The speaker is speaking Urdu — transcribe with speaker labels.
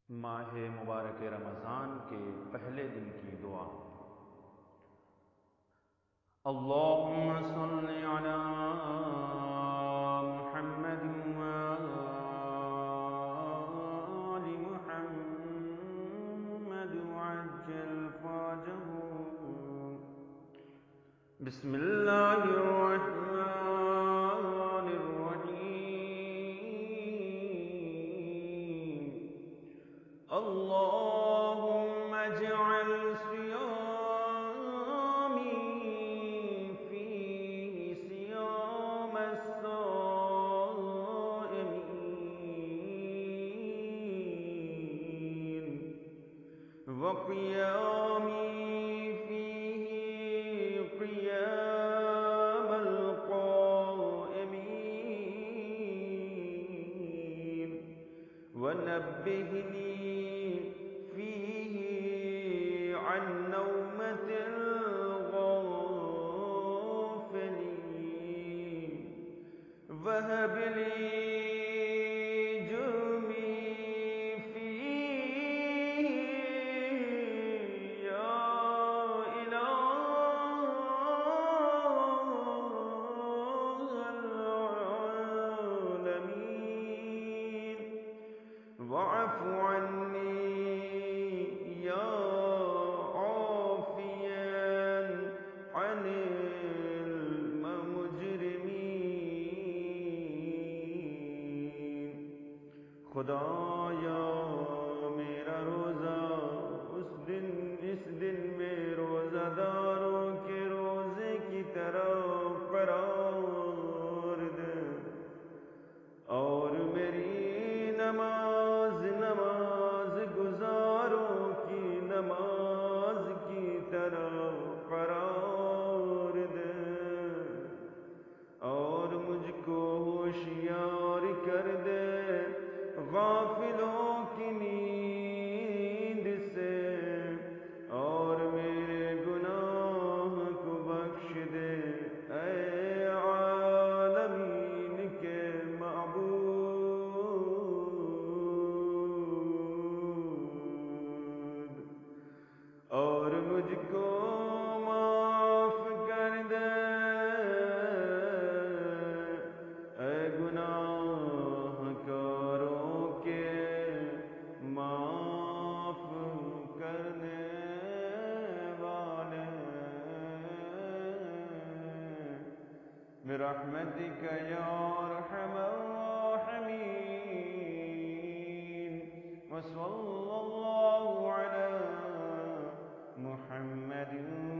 Speaker 1: ماہ مبارک رمضان کے پہلے دن کی دعا۔ اللہم صل علی محمد وآل محمد وعجل فرجهم۔ بسم اللہ الرحمن الرحیم۔ اللہم اجعل صیامی فیہ صیام الصائمین وقیامی فیہ قیام القائمین ونبہنی فیہ عن نومة الغافلین وہب لی جرمی فیہ یا الہ العالمین واعف عنی یا عافیا عن المجرمین۔ خدایا میرا روزہ اس دن میں روزہ داروں کے روزے کی طرح قرار دے، اور میری نماز گزاروں کی نماز کی طرح قرار دے، اور مجھ کو ہوشیار کر دے غافلوں کی نیند سے، اور میرے گناہ کو بخش دے اے عالمین کے معبود، اور مجھ کو معاف کر دے اے گناہ کاروں کے معاف کرنے والے، برحمتک یا ارحم الراحمین۔ وصلی اللہ علی محمد